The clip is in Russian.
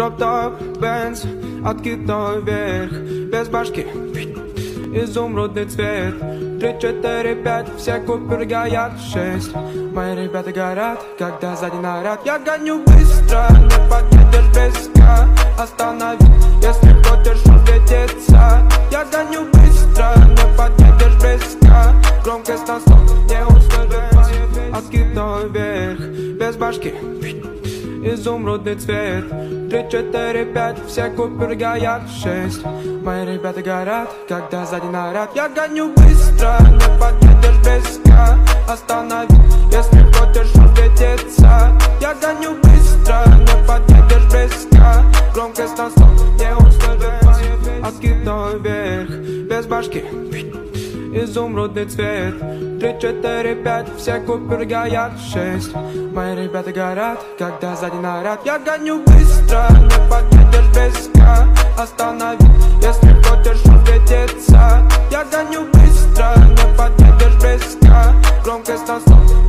Дроп-топ, Бенз, откидной вверх, без башки, изумрудный цвет. 3, 4, 5, все купюры горят. 6, мои ребята горят, когда сзади наряд. Я гоню быстро, не подъедешь близко. Останови, если хочешь увидеться. Я гоню быстро, не подъедешь близко. Громкость на 100, не услышишь. Откидной вверх, без башки, изумрудный цвет. 3, 4, 5, все купюры горят. 6, мои ребята горят, когда сзади наряд. Я гоню быстро, не подъедешь близко. Останови, если хочешь увидеться. Я гоню быстро, не подъедешь близко. Громкость на 100, не услышишь. Откидной вверх, без башки, изумрудный цвет. 3, 4, 5, все купюры горят. 6, мои ребята горят, когда сзади наряд. Я гоню быстро, не подъедешь близко. Останови, если хочешь увидеться. Я гоню быстро, не подъедешь близко. Громкость на 100.